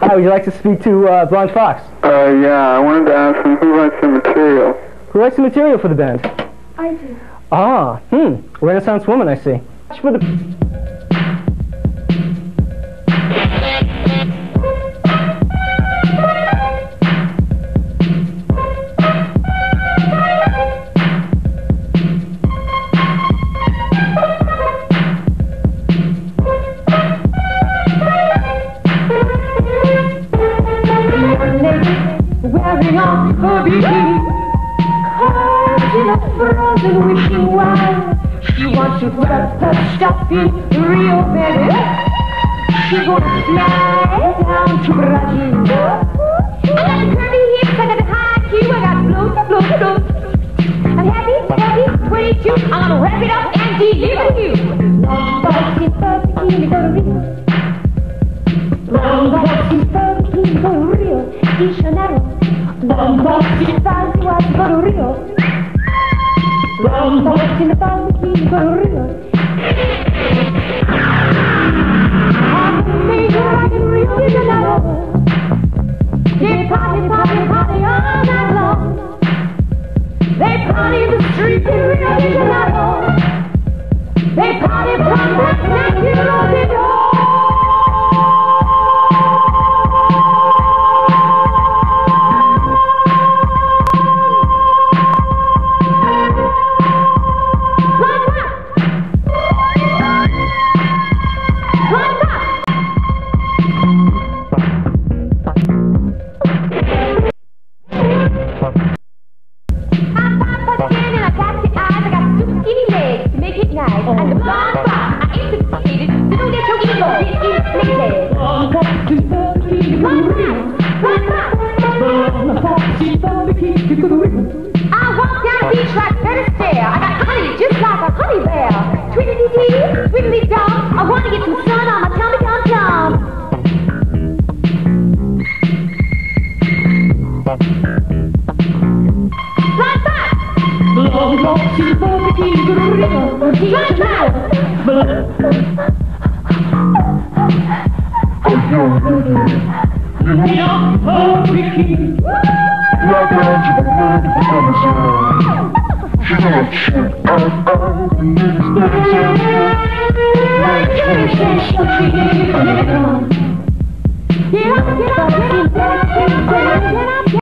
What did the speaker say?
Hi, would you like to speak to Blond Fox? Yeah, I wanted to ask him who writes the material. Who writes the material for the band? I do. Ah, Renaissance woman, I see. For the... Wearing on her bikini, caught in a frozen wishing well. She wants to put her stuff in Rio, baby. She's gonna fly down to Brazil. I got the curvy hips, I got the high heel, I got float. I'm happy, 22. I'm gonna wrap it up and deliver you. Long box in her bikini, go to Rio. Long box in her bikini, go to Rio. De Janeiro. Long box in the fancy watch, go to Rio. Long box in the fancy bikini, go to Rio. On the major rock in Rio de Janeiro. They party, party, party all night long. They party in the streets in Rio de Janeiro. They party from black night to the door. And the blonde fox, I instituted to do that your ego is inflated. Blonde fox is the bikini, blonde fox is the bikini. I walk down the beach like Fred Astaire. I got honey just like a honey bear. Tweedledee-dee, tweedledee-dum. I want to get some sun on my tummy tum-tum. Blonde fox! Blonde fox is the bikini, blonde fox! Get up, get up, get up, get up, get up.